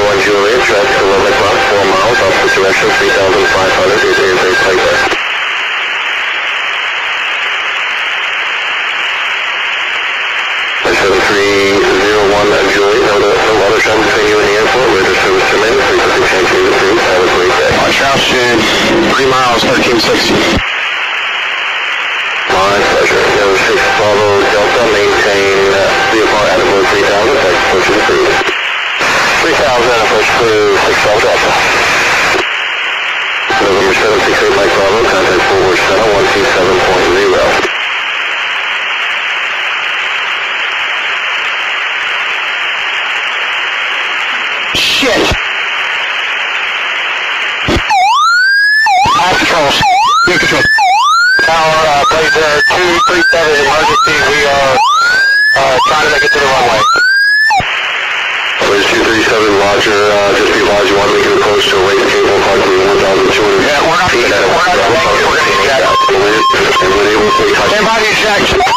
01 Juliet, traffic to 11 o'clock, 4 miles, opposite direction, 3,500, is a playback. Julie, no other time between you and the airport. We're the service terminated. Frequency change to approved. Have a great day. Watch altitude, 3 miles, 1360. My pleasure. No 6 follow Delta. Maintain VFR Animal 3000. Thanks. Push is approved. 3000. Push through 6 Golf Delta. November 768 Mike Bravo. Contact forward center 127.0. Shit! Control. New control. Tower, Blazer 237 emergency. We are trying to make it to the runway. Blazer 237, Roger. Just be advised, you want to make an approach to a race cable approximately 1,200 Yeah, we're not going to make it. We're going to eject. And we're able to touch. Stand by the eject.